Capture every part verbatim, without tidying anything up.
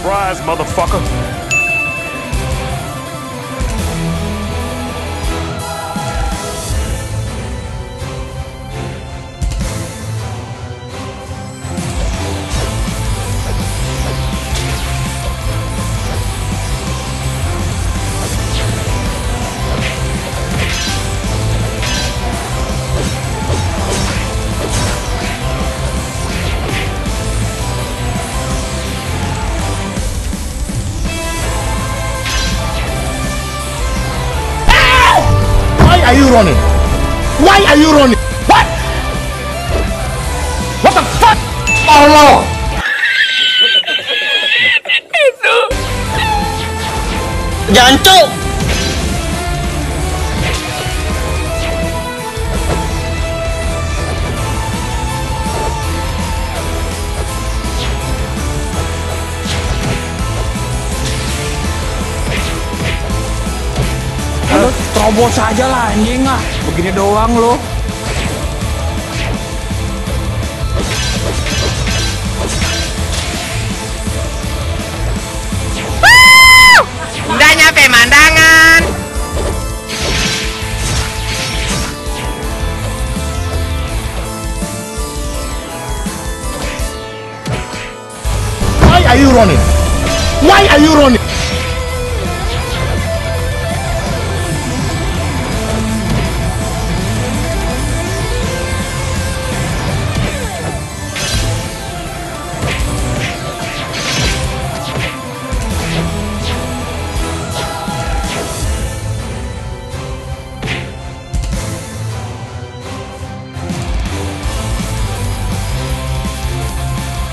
Surprise, motherfucker. Why are you running? Why are you running? What? What the fuck? Allah! Itu jancuk. Lo terobos aja lah anjing ah. Begini doang lo. Udah nyampe mandangan. Why are you running? Why are you running?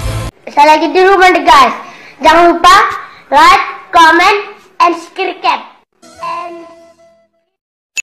Saya lagi di rumah deh guys. Jangan lupa like, comment, and subscribe.